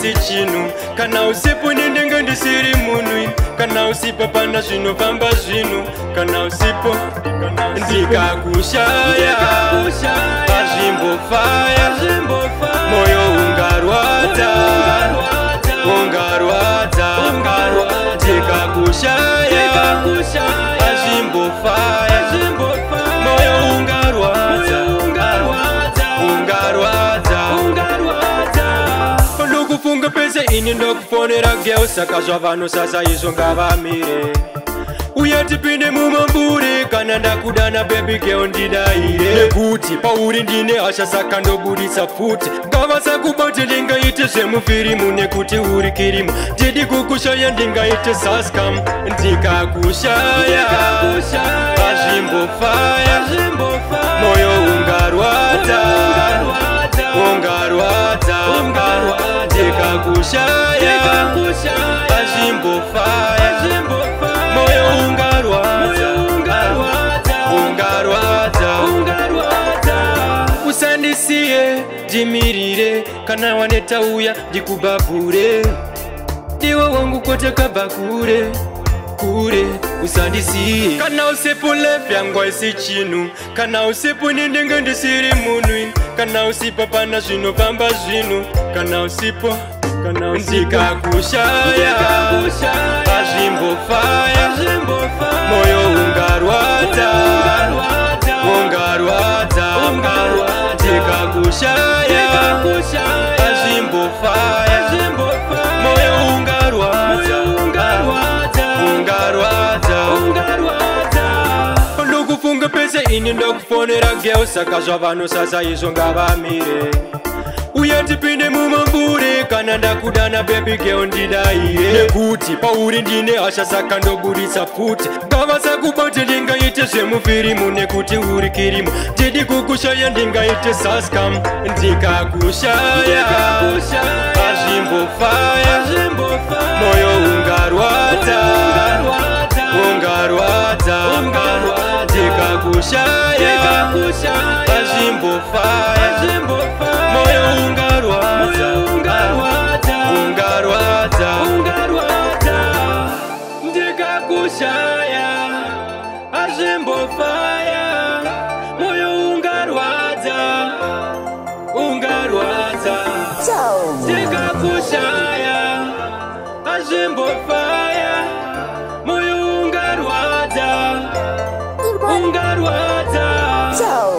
isi chinu kana usipo ndenga ndisiri munwi kana usipo pana zvino famba zvino kana usipo ndikakushaya azvimbofaya moyo ungarwadza ndikakushaya azvimbofaya moyo ungarwadza ndokufunga pese ini ndokufonera geo saka zvavanhu sasa izvo ngavamire uya tipinde mumambure kana ndakudana baby girl ndidaire nekuti pauri ndine hasha saka ndobudisa futi ngavasakubate ndingaite zvemufirimu nekuti uri kirimu ndidi kukushaya ndingaite saskam ndikakushaya azvimbofaya moyo ungarwadza ndikakushaya azvimbofaya moyo ungarwadza usandisiye ndimirire kana waneta uya ndikubabhure ndiwe wangu kote kabva kure usandisiye kana usipo lefyangwa isi chinu kana usipo ndenga ndisiri munwi kana usipo pana zvinofamba zvino kana usipo ndikakushaya azvimbofaya moyo ungarwadza ndikakushaya azvimbofaya moyo ungarwadza ndokufunga pese ini ndokufonera geo saka zvavanhu sasa izvo ngavamire uya tipinde mumambure kana ndakudana baby girl ndidaire nekuti pauri ndine hasha saka ndobudisa futi ngavasakubate ndingaite zvemufirimu nekuti uri kirimu ndidi kukushaya ndingaite saskam ndikakushaya azvimbofaya moyo ungarwadza ndikakushaya azvimbofaya moyo ungarwadza ndikakushaya azvimbofaya moyo ungarwadza ndikakushaya azvimbofaya moyo ungarwadza